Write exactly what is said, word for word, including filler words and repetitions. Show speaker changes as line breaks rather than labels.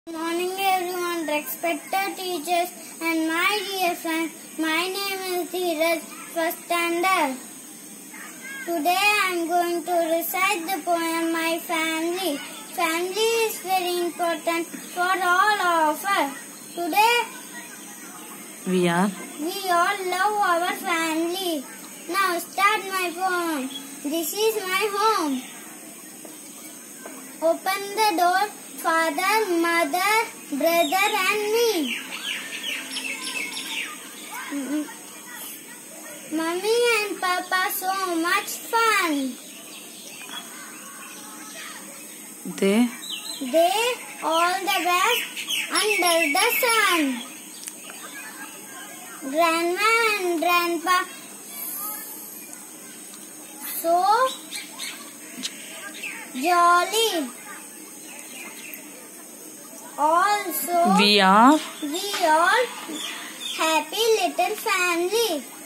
Good morning everyone, respected teachers and my dear friends. My name is Dheeraj, first standard. Today I am going to recite the poem My Family. Family is very important for all of us. Today
we are
we all love our family. Now start my poem. This is my home. Open the door, father, mother, brother and me. Mummy and Papa, so much fun.
They
They all the best under the sun. Grandma and Grandpa, so jolly. Also,
we are
we all happy little family.